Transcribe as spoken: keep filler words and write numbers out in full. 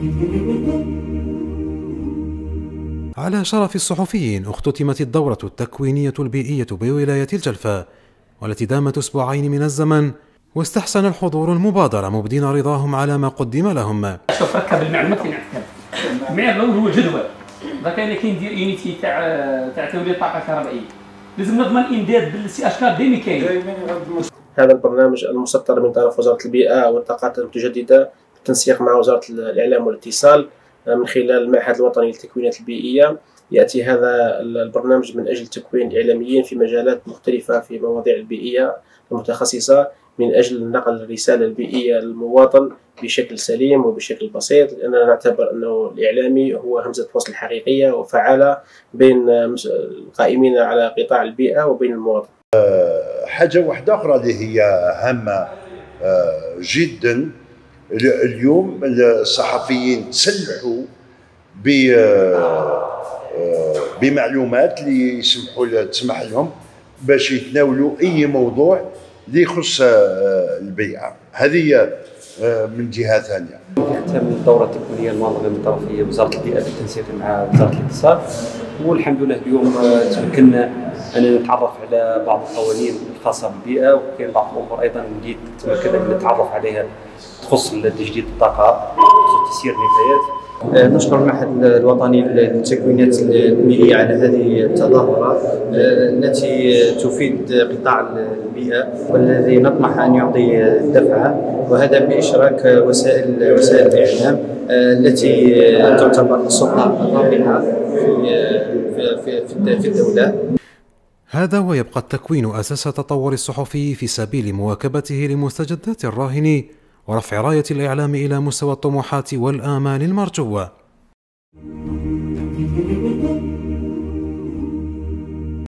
على شرف الصحفيين اختتمت الدورة التكوينية البيئية بولاية الجلفة، والتي دامت أسبوعين من الزمن، واستحسن الحضور المبادرة مبدين رضاهم على ما قدم لهم. شوف ركب المعلومات اللي نعرفها. المعيار الأول هو الجدول. ذاك اللي كيندير يونيتي تاع تاع توليد الطاقة الكهربائية. لازم نضمن الإمداد بالسي اش كار ديما كاين. هذا البرنامج المسطر من طرف وزارة البيئة والطاقات المتجددة بالتنسيق مع وزارة الإعلام والاتصال من خلال المعهد الوطني للتكوينات البيئية. يأتي هذا البرنامج من أجل تكوين إعلاميين في مجالات مختلفة في مواضيع البيئية المتخصصة، من أجل نقل الرسالة البيئية للمواطن بشكل سليم وبشكل بسيط، لأننا نعتبر أنه الإعلامي هو همزة وصل حقيقية وفعالة بين القائمين على قطاع البيئة وبين المواطن. حاجة واحدة أخرى اللي هي هامة جدا، اليوم الصحفيين تسلحوا بمعلومات اللي يسمحوا تسمح لهم باش يتناولوا أي موضوع اللي يخص البيئة. هذه من جهة ثانية. في ختام الدورة التكوينية المنظمة من طرف وزارة البيئة بالتنسيق مع وزارة الاتصال، والحمد لله اليوم تمكنا أن نتعرف على بعض القوانين الخاصة بالبيئة، وكاين بعض الأمور أيضا اللي تمكنا من نتعرف عليها تخص تجديد الطاقة، تخص تسيير النفايات. نشكر المعهد الوطني للتكوينات البيئية على هذه التظاهرة التي تفيد قطاع البيئة والذي نطمح أن يعطي دفعة، وهذا بإشراك وسائل وسائل الإعلام التي تعتبر السلطة الرابعة في في في الدولة. هذا ويبقى التكوين أساس تطور الصحفي في سبيل مواكبته لمستجدات الراهن ورفع راية الإعلام إلى مستوى الطموحات والآمال المرجوة.